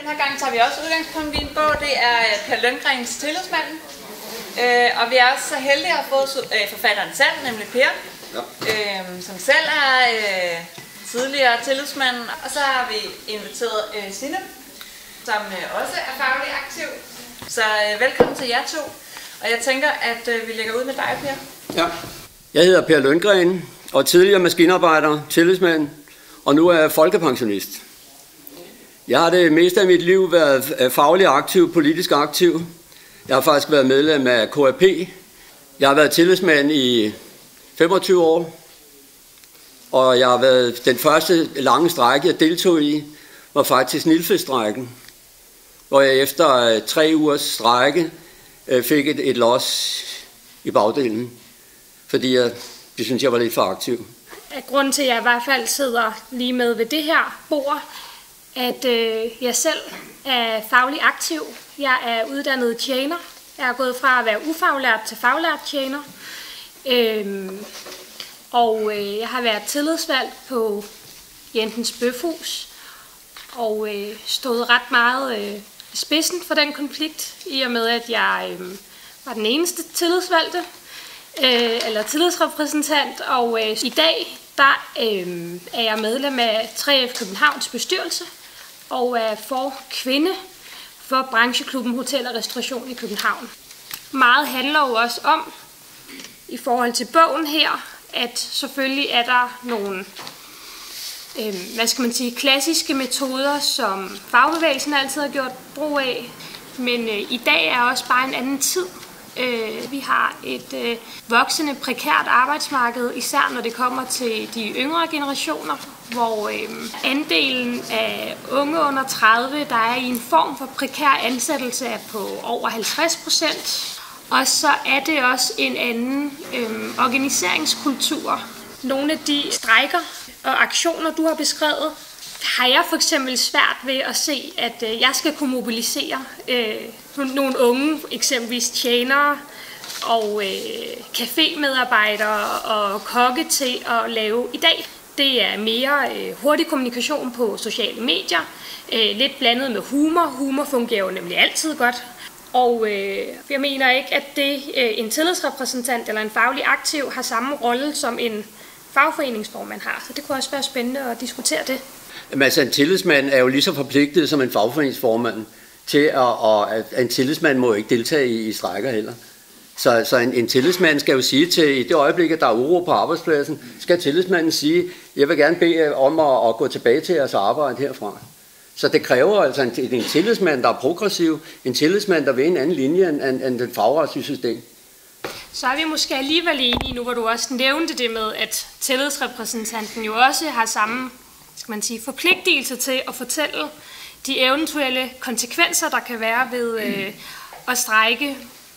her gang tager vi også udgangspunkt i en bog. Det er Per Lundgrens Tillidsmanden. Og vi er også så heldige at have fået forfatteren selv, nemlig Per, som selv er tidligere tillidsmand. Og så har vi inviteret Signe, som også er faglig aktiv. Så velkommen til jer to. Og jeg tænker, at vi lægger ud med dig, Per. Ja. Jeg hedder Per Lundgren, og tidligere maskinarbejder, tillidsmand, og nu er jeg folkepensionist. Jeg har det meste af mit liv været faglig aktiv, politisk aktiv. Jeg har faktisk været medlem af KAP. Jeg har været tillidsmand i 25 år, og jeg har været den første lange strejke, jeg deltog i, var faktisk Nilfisk-strejken, hvor jeg efter 3 ugers strejke fik et los i bagdelen, fordi jeg synes, jeg var lidt for aktiv. Grunden til, at jeg i hvert fald sidder lige med ved det her bord, at jeg selv er faglig aktiv. Jeg er uddannet tjener. Jeg er gået fra at være ufaglært til faglært tjener. Og jeg har været tillidsvalgt på Jensens Bøfhus og stået ret meget i spidsen for den konflikt, i og med at jeg var den eneste tillidsvalgte, eller tillidsrepræsentant, og i dag der er jeg medlem af 3F Københavns bestyrelse og er kvinde for brancheklubben Hotel og Restauration i København. Meget handler jo også om, i forhold til bogen her, at selvfølgelig er der nogle klassiske metoder, som fagbevægelsen altid har gjort brug af, men i dag er også bare en anden tid. Vi har et voksende prekært arbejdsmarked, især når det kommer til de yngre generationer, hvor andelen af unge under 30, der er i en form for prekær ansættelse, er på over 50%. Og så er det også en anden organiseringskultur. Nogle af de strejker og aktioner, du har beskrevet, har jeg for eksempel svært ved at se, at jeg skal kunne mobilisere nogle unge, eksempelvis tjenere og cafémedarbejdere og kokke til at lave i dag. Det er mere hurtig kommunikation på sociale medier, lidt blandet med humor. Humor fungerer jo nemlig altid godt. Og jeg mener ikke, at det en tillidsrepræsentant eller en faglig aktiv har samme rolle som en fagforeningsformand har. Så det kunne også være spændende at diskutere det. Jamen, altså, en tillidsmand er jo lige så forpligtet som en fagforeningsformand til at en tillidsmand må ikke deltage i strejker heller. Så en tillidsmand skal jo sige til, i det øjeblik, at der er uro på arbejdspladsen, skal tillidsmanden sige, jeg vil gerne bede om at gå tilbage til jeres arbejde herfra. Så det kræver altså en tillidsmand, der er progressiv, en tillidsmand, der vil en anden linje end den fagretslige system. Så er vi måske alligevel enige nu, hvor du også nævnte det med, at tillidsrepræsentanten jo også har samme forpligtelse til at fortælle de eventuelle konsekvenser, der kan være ved at strejke.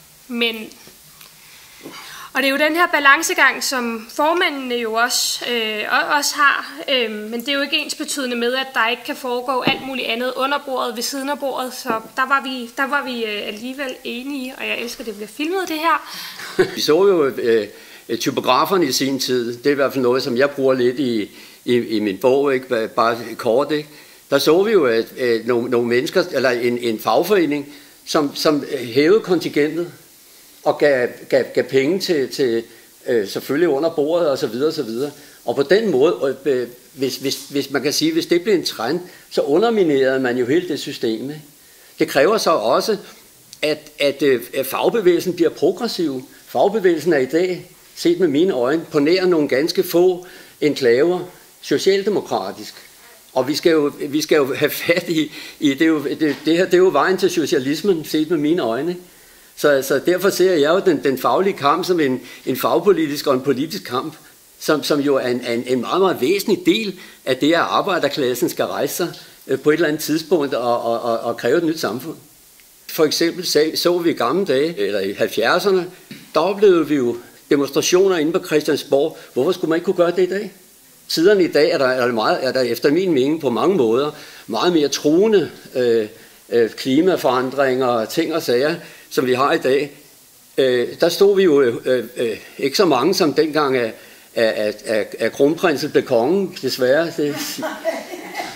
Og det er jo den her balancegang, som formændene jo også har, men det er jo ikke ensbetydende med, at der ikke kan foregå alt muligt andet under bordet, ved siden af bordet, så der var vi alligevel enige, og jeg elsker, at det bliver filmet det her. Vi så jo typograferne i sin tid, det er i hvert fald noget, som jeg bruger lidt i min bog, ikke? Bare kort, ikke? Der så vi jo nogle mennesker, eller en fagforening, som hævede kontingentet og gav penge til selvfølgelig under bordet og så videre og så videre. Og på den måde, hvis man kan sige, hvis det blev en trend, så underminerede man jo hele det system. Ikke? Det kræver så også, at fagbevægelsen bliver progressiv. Fagbevægelsen er i dag, set med mine øjne, på nær nogle ganske få enklaver, socialdemokratisk. Og vi skal jo have fat i det her, det er jo vejen til socialismen, set med mine øjne. Så derfor ser jeg jo den faglige kamp som en fagpolitisk og en politisk kamp, som jo er en meget, meget væsentlig del af det, at arbejderklassen skal rejse sig på et eller andet tidspunkt og kræve et nyt samfund. For eksempel så vi i gamle dage, eller i 70'erne, der oplevede vi jo demonstrationer inde på Christiansborg. Hvorfor skulle man ikke kunne gøre det i dag? Tiderne i dag er der efter min mening på mange måder meget mere truende klimaforandringer og ting og sager, som vi har i dag. Der stod vi jo ikke så mange som dengang af kronprinsen blev kongen, desværre.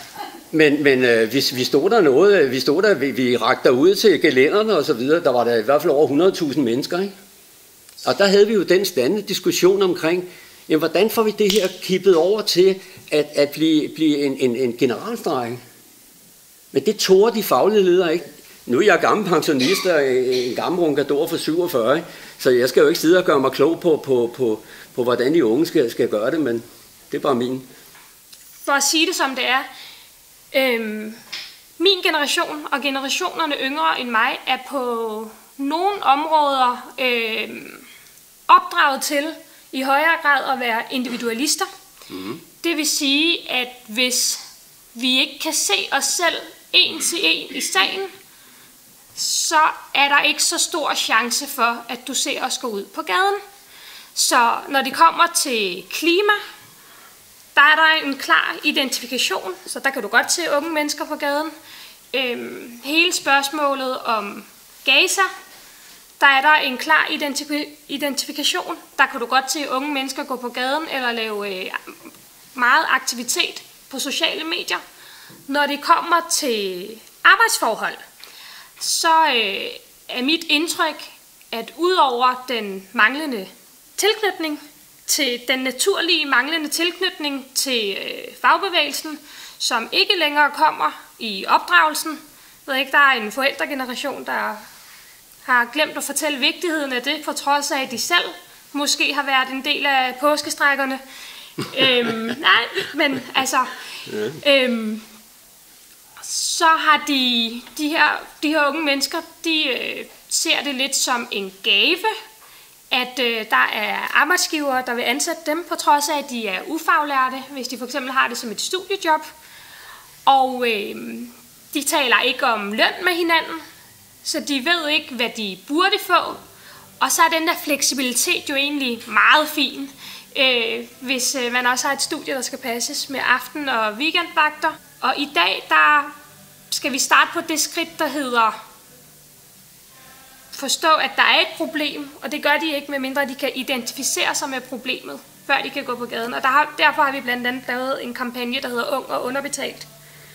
Men vi stod der noget, vi rakte ud til gelænderne og så videre, der var der i hvert fald over 100.000 mennesker, ikke? Og der havde vi jo den stande diskussion omkring, jamen, hvordan får vi det her kippet over til at blive en generalstrejke? Men det tog de faglige ledere ikke. Nu er jeg gammel pensionist og en gammel runkador for 47, ikke? Så jeg skal jo ikke sidde og gøre mig klog på hvordan de unge skal gøre det, men det er bare min. For at sige det som det er, min generation og generationerne yngre end mig er på nogle områder opdraget til i højere grad at være individualister. Mm. Det vil sige, at hvis vi ikke kan se os selv en til en i sagen, så er der ikke så stor chance for, at du ser os gå ud på gaden. Så når det kommer til klima, der er der en klar identifikation, så der kan du godt se unge mennesker på gaden. Hele spørgsmålet om Gaza, der er der en klar identifikation. Der kan du godt se unge mennesker gå på gaden eller lave meget aktivitet på sociale medier. Når det kommer til arbejdsforhold, så er mit indtryk, at udover den manglende tilknytning til den naturlige manglende tilknytning til fagbevægelsen, som ikke længere kommer i opdragelsen. Jeg ved ikke, der er en forældregeneration, der har glemt at fortælle vigtigheden af det, på trods af, at de selv måske har været en del af påskestrækkerne. Nej, men altså... så har de her unge mennesker, de ser det lidt som en gave, at der er arbejdsgivere, der vil ansætte dem, på trods af, at de er ufaglærte, hvis de for eksempel har det som et studiejob. Og de taler ikke om løn med hinanden, så de ved ikke, hvad de burde få. Og så er den der fleksibilitet jo egentlig meget fin, hvis man også har et studie, der skal passes med aften- og weekendvagter. Og i dag, der skal vi starte på det skridt, der hedder forstå, at der er et problem, og det gør de ikke, medmindre de kan identificere sig med problemet, før de kan gå på gaden. Og derfor har vi blandt andet lavet en kampagne, der hedder Ung og Underbetalt,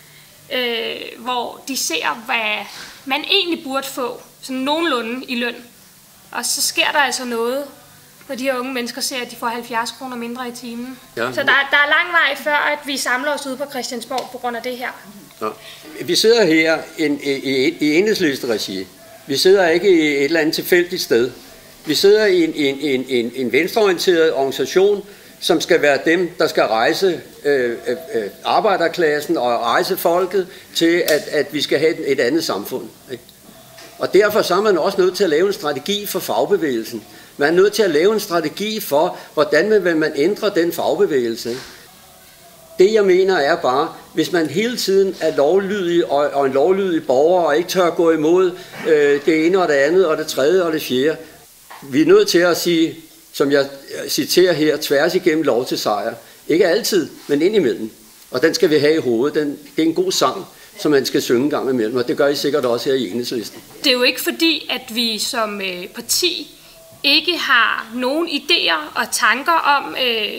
hvor de ser, hvad man egentlig burde få, sådan nogenlunde i løn. Og så sker der altså noget, når de her unge mennesker ser, at de får 70 kroner mindre i timen. Ja. Så der er lang vej før, at vi samler os ude på Christiansborg på grund af det her. Ja. Vi sidder her i Enhedslisten-regi. Vi sidder ikke i et eller andet tilfældigt sted. Vi sidder i en venstreorienteret organisation, som skal være dem, der skal rejse arbejderklassen og rejse folket til, at vi skal have et andet samfund. Ikke? Og derfor så er man også nødt til at lave en strategi for fagbevægelsen. Man er nødt til at lave en strategi for, hvordan vil man ændre den fagbevægelse. Det jeg mener er bare, hvis man hele tiden er lovlydig og en lovlydig borger og ikke tør gå imod det ene og det andet og det tredje og det fjerde. Vi er nødt til at sige, som jeg citerer her, tværs igennem lov til sejr. Ikke altid, men indimellem. Og den skal vi have i hovedet. Det er en god sang, som man skal synge en gang imellem, og det gør I sikkert også her i Enhedslisten. Det er jo ikke fordi, at vi som parti ikke har nogen idéer og tanker om,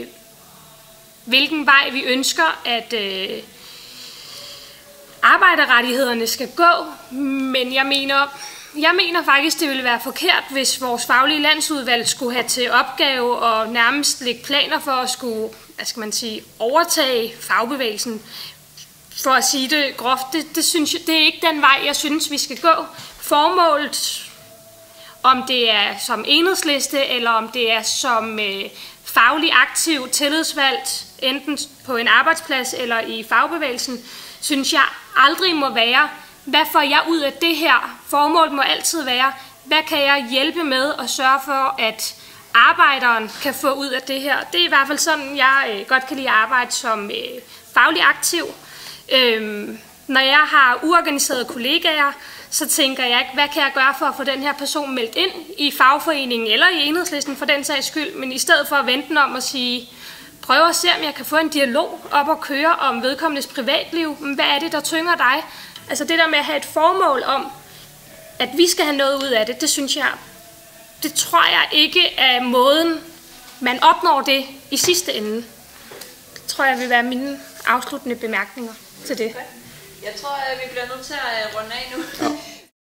hvilken vej vi ønsker, at arbejderrettighederne skal gå. Men jeg mener faktisk, det ville være forkert, hvis vores faglige landsudvalg skulle have til opgave at nærmest lægge planer for at skulle, overtage fagbevægelsen. For at sige det groft, det er ikke den vej, jeg synes, vi skal gå. Formålet, om det er som Enhedsliste, eller om det er som faglig aktiv tillidsvalgt, enten på en arbejdsplads eller i fagbevægelsen, synes jeg aldrig må være, hvad får jeg ud af det her? Formålet må altid være, hvad kan jeg hjælpe med at sørge for, at arbejderen kan få ud af det her? Det er i hvert fald sådan, jeg godt kan lide at arbejde som faglig aktiv. Når jeg har uorganiserede kollegaer, så tænker jeg ikke, hvad kan jeg gøre for at få den her person meldt ind i fagforeningen eller i Enhedslisten for den sags skyld, men i stedet for at vente den om at sige, prøv at se, om jeg kan få en dialog op og køre om vedkommendes privatliv. Hvad er det, der tynger dig? Altså det der med at have et formål om, at vi skal have noget ud af det, det tror jeg ikke er måden, man opnår det i sidste ende. Det tror jeg vil være mine afsluttende bemærkninger. til det. Jeg tror, at vi bliver nødt til at runde af nu.